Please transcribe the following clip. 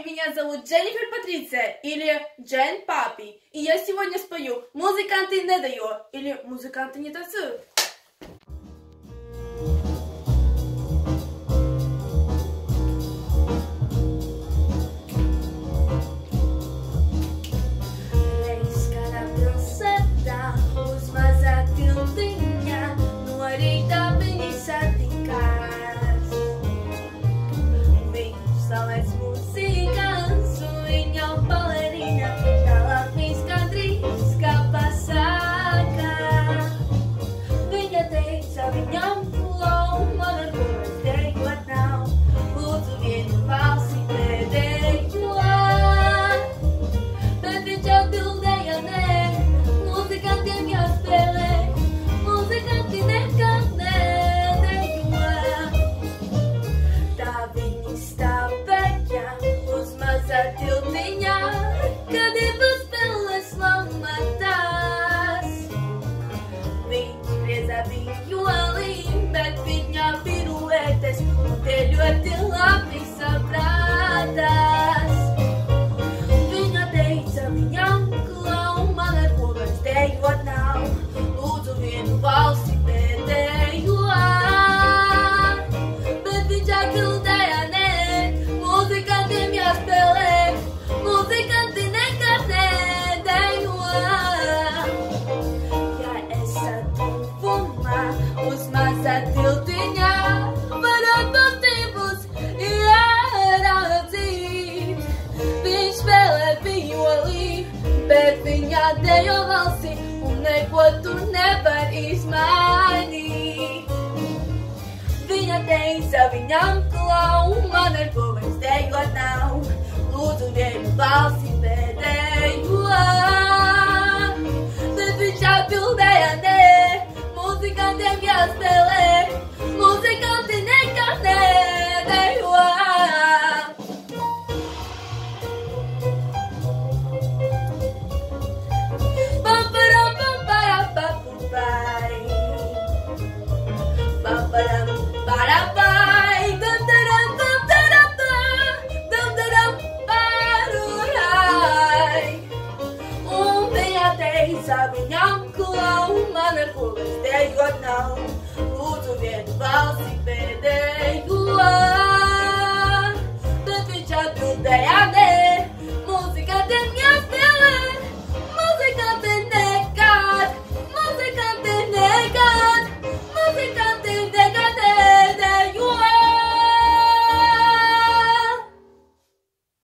меня зовут Дженнифер Патриция или Джен Папи. И я сегодня спою «Музыканты не дают» или «Музыканты не танцуют». Ļoti labi saprātās. Viņa teica, viņam klau, man ar ko vairs dejot nav. Lūdzu vienu valsi pēdējo. Bet viņš atbildēja, nē, muzikantiem jāspēlē. Muzikanti nekad nedejo. Ja esat tuvumā uz mazā tiltiņā, varat būs ieraudzīt. Viņš spēlē violi, bet viņa dejo valsi, un neko tur nevar izmainīt. Viņa teica, viņam klau, man ar ko